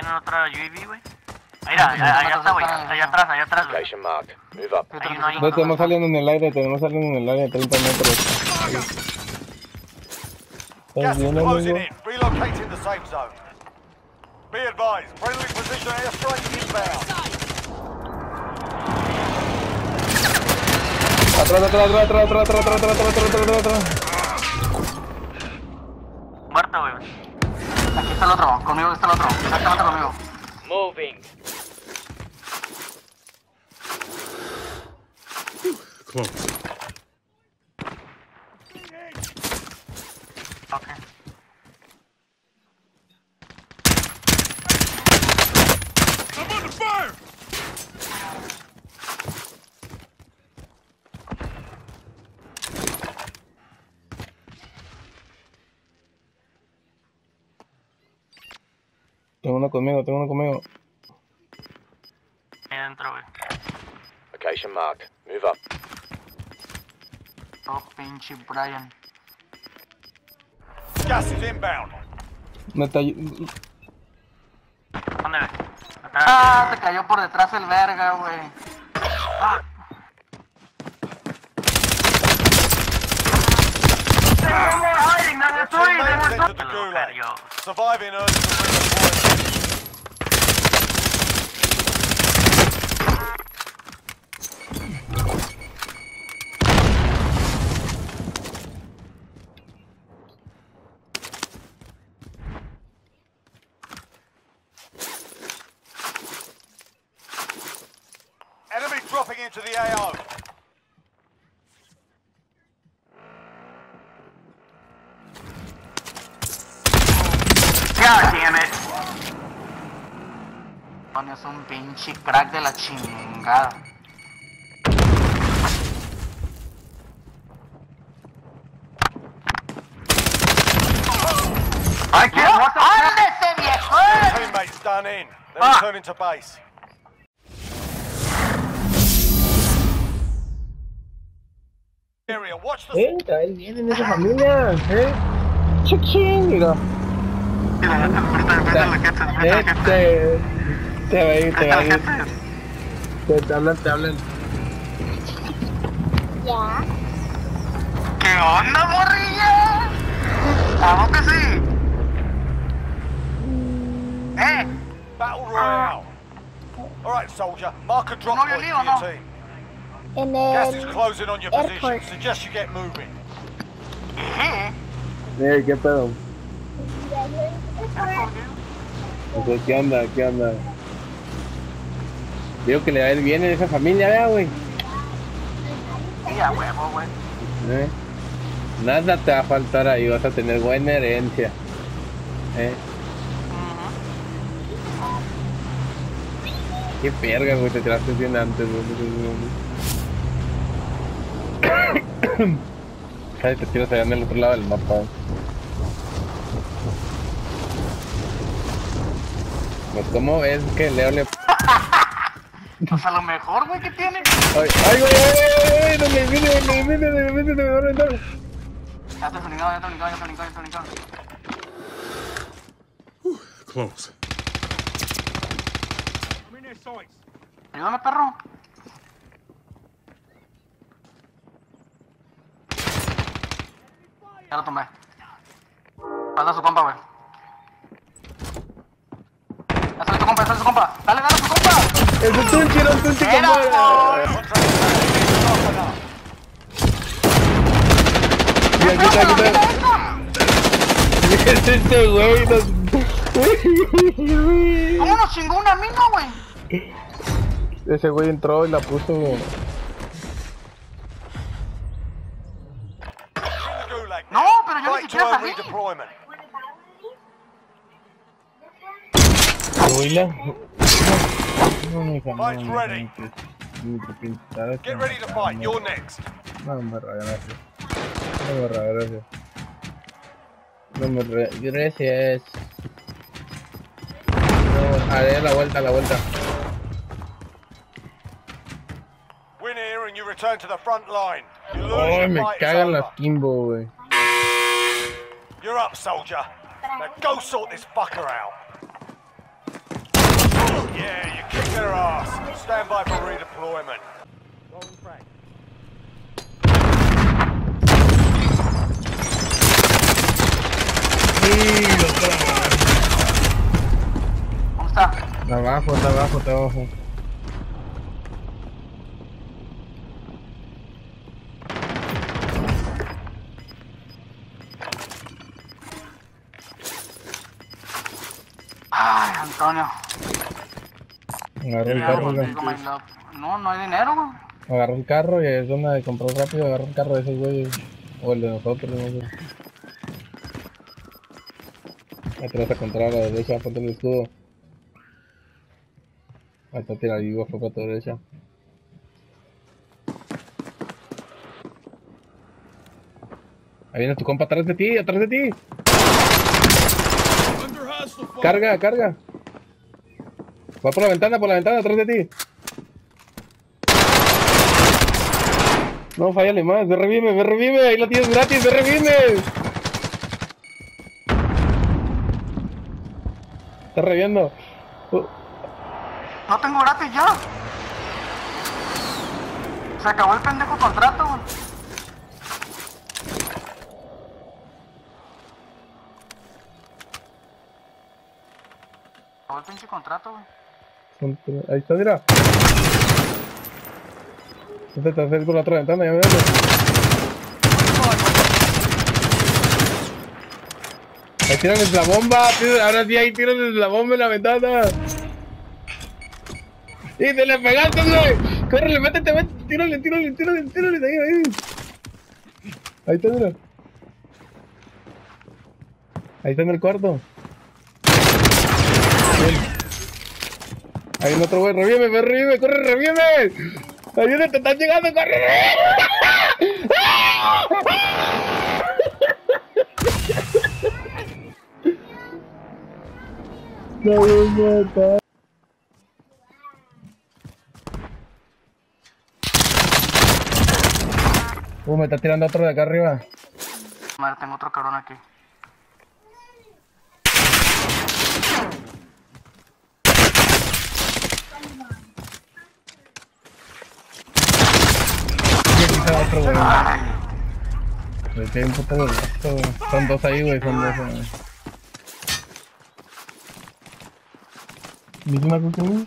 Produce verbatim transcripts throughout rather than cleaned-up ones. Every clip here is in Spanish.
tienen otra U A V, güey. Mira, allá, allá está, güey. Allá atrás, allá atrás, güey. Location marked. Move up. Hay uno ahí. No, tenemos saliendo en el aire, tenemos saliendo en el aire, treinta metros. Gas ¿Estás is bien, closing amigo? in. Relocating the safe zone. Be advised, friendly precision airstrike inbound. Atrás, atrás, atrás, atrás, atrás, atrás, atrás, atrás, atrás, atrás, atrás, atrás. Muerto, güey. Aquí está el otro, conmigo está el otro. Exactamente conmigo. Moving. Close. Ok. I'm under fire! Tengo uno conmigo, tengo uno conmigo. Ahí adentro, güey. Location marked. Move up. Oh, pinche Brian. Gas is inbound. Me está... ¿Dónde, güey? Acá. Ah, te cayó por detrás el verga, güey. Ah. ¡Ay, no estoy! Teammates entered the gulag. Surviving earns the redeployment. Enemy dropping into the A O. God damn it. Es un pinche crack de la chingada. ¡Ay, qué! ¡Ándese, viejo! Teammates done in. They're Ah. returning to base. Area, watch the Eh, cae bien en esa familia, eh. Chiquín, mira. Eh, te... Te va a ir, te va a ir. Te, te hablan, te hablan. Ya. ¿Qué onda, morrilla? ¿Cómo que sí? ¿Eh? battle royale. Alright, soldier. Mark a drop No, point for yo your no. team. En Gas is el closing on your position. airport. Suggest you get moving. Eh, ¿qué pedo? O sea, ¿qué onda? ¿Qué onda? Digo que le va a ir bien en esa familia, ¿verdad, güey? Sí, a huevo, güey. ¿Eh? Nada te va a faltar ahí, vas a tener buena herencia. ¿Eh? Qué verga, güey, te tiraste bien antes, güey. Ay, te tiras allá en el otro lado del mapa. Pues, ¿cómo ves que Leo le... Pues a lo mejor, güey, ¿qué tiene? Ay, ay, güey, ay, ay, ay, no me viene, no me viene, no me viene, no me va a rentar. Ya te brincado, ya te brincado, ya te brincado, ya te brincado. Close. Ayúdame, perro. Ya lo tomé. Falta su compa, güey. Ya sale tu compa, ya sale su compa. Dale, dale a su compa. Es un tunchi, era un tunchi, Era, compadre. Y aquí está, aquí está. Es este güey, nos... ¿Cómo nos chingó una mina, güey? Ese güey entró y la puso, güey. No, pero yo ni Right to siquiera a salí. redeployment. Oíla. No, mi hija, no, Fight's no, ready. no, ni te pintas. Get ready to fight. You're next. No me raga, gracias. No me raga, gracias. No me raga, gracias. No, haré la vuelta, la vuelta. Win here and you return to the front line. You lose, Oh, your me fight is cagan over. las Kimbo, güey. You're up, soldier. Now go sort this fucker out. Yeah, you kicked their ass. Stand by for redeployment. ¿Dónde está? Está abajo, está abajo, está abajo. Ay, Antonio. Agarró el Ya, carro, contigo, güey. my love. No, no hay dinero, güey. Agarró el carro y es zona de comprar rápido, agarró el carro de esos güeyes. O el de nosotros, no sé. Ahí te vas a encontrar a la derecha, ponte el escudo. Ahí está tirado vivo, fue para tu derecha. Ahí viene tu compa atrás de ti, atrás de ti. Carga, carga. Va por la ventana, por la ventana, atrás de ti. No, fállale más, ve revive, ve revive, ahí lo tienes gratis, ve revive. Está reviendo. Uh, No tengo gratis ya. Se acabó el pendejo contrato, güey. Acabó el pinche contrato, güey. Ahí está, mira. Este te acerco por la otra ventana, ya me ves. Ahí tírales la bomba, tío, ahora sí ahí tírales la bomba en la ventana. ¡Y te le pegaste, güey! ¡Córrele, métete, métete! ¡Tírale, tírale, tírale, tírale! Ahí, ahí. Ahí está, mira. Ahí está en el cuarto. Bien. Ahí hay otro güey, revive, me revive, corre, revive. Ayúdate, te están llegando, corre. No me mata. Uh, me está tirando otro de acá arriba. Madre, tengo otro cabrón aquí. Y aquí está otro, güey. Me tiene un puto de gasto, güey. Son dos ahí, güey, son dos, güey. ¿Misma cosa, güey?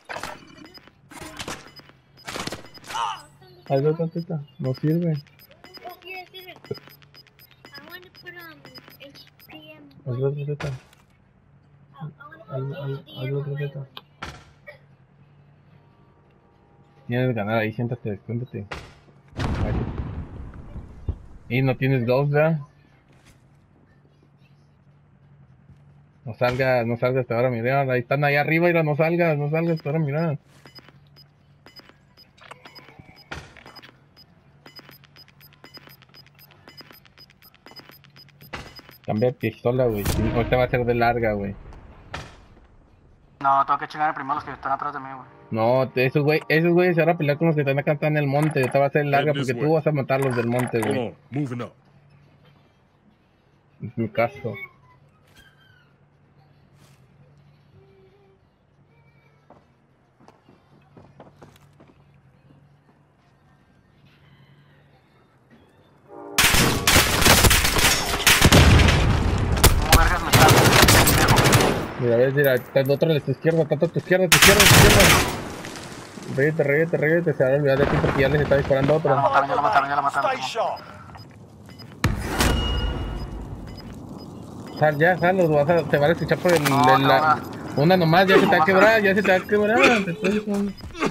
Hay otra teta, no sirve. Hazlo otra teta. Hazlo, hazlo, hazlo otra teta. Tienes que ganar ahí, siéntate, descuéntate. Y no tienes dos, ¿verdad? No salgas, no salgas, te van a mirar. Ahí están ahí arriba, mira, no salgas, no salgas, te van a mirar. Cambia de pistola, güey. O te va a hacer de larga, güey. No, tengo que chingar primero los que están atrás de mí, güey. No, te- esos güey, esos güeyes se van a pelear con los que están acá están en el monte. Te va a hacer larga porque tú vas a matar los del monte, Hold güey. on, moving up. Es mi caso. ¿Cómo vergas me está? Pendejo. Mira, ves, mira, está el otro de tu izquierda, tanto a tu izquierda, a tu izquierda, a tu izquierda. Reguete, reguete, reguete, se van a olvidar de ti porque ya les está disparando Ya la otro. mataron, ya la mataron, ya la mataron. Stay sharp. Sal, ya, sal, los vas a, te van a escuchar por el, No, el- la, no, una nomás, ya se te va a Nomás quebrar, una. ya se te va a quebrar. Te estoy diciendo.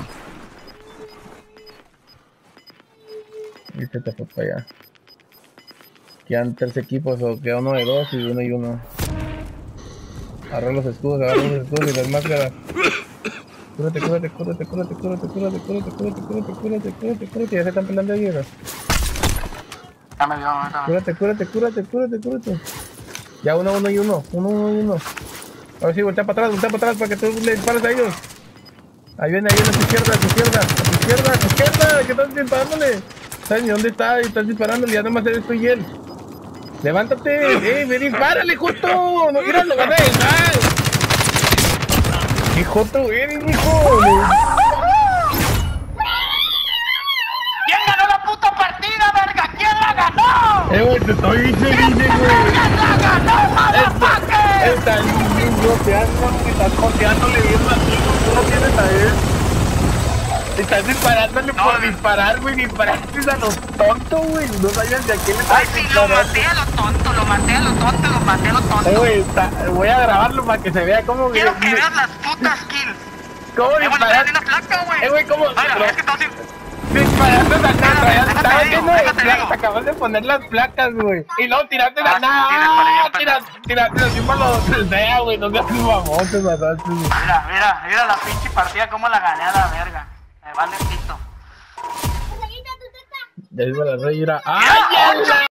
Y se te fue para allá. Quedan tres equipos, o queda uno de dos y uno y uno. Agarra los escudos, agarra los escudos y las máscaras. Cúrate, cúrate, cúrate, cúrate, cúrate, cúrate, cúrate, cúrate, cúrate, cúrate, cúrate, cúrate, ya se están peleando ahí, ¿verdad? Ya me dio, ahorita. Cúrate, cúrate, cúrate, cúrate, cúrate. Ya uno, uno y uno, uno, uno y uno. A ver si voltea para atrás, voltea para atrás para que tú le dispares a ellos. Ahí viene, ahí viene a tu izquierda, a tu izquierda, a tu izquierda, a tu izquierda, que estás disparándole. ¿Sabes ni dónde está? Y estás disparándole, ya nomás eres tú y él. Levántate, eh, ve, dispárale justo. No quieras, lo van a dejar. ¿Qué joto eres, hijo? ¿Quién ganó la puta partida, verga? ¿Quién la ganó? Eh, güey, te estoy diciendo, ¿Quién güey. la ganó, motherfucker? Estás joteando, estás joteándole bien masivo, tú no tienes a él. Estás disparándole No, por no. disparar, güey, disparaste a los tontos, güey. No sabías de a quién le Ay, estabas sí, lo disparando. maté a lo tonto, lo maté a lo tonto, lo maté a lo Eh, tonto. güey, está- voy a grabarlo para que se vea cómo... Quiero que veas las putas kills. ¿Cómo Eh, bueno, disparar? trae una placa, güey. Eh, güey, ¿cómo? Mira, es que entonces... Disparaste a nada, Déjate estaba digo, haciendo... déjate la- digo. te acabas de poner las placas, güey. Y luego tiraste Ah, la sí, sí, disparé nada. bien, Tiraste, tiraste encima los... Sea, güey, no seas mamón, te mataste, güey. Mira, mira, mira la pinche partida cómo la gané a la verga. Me vale pito. Ya iba la rey, era... ¡Ay, ¡Mira, ya!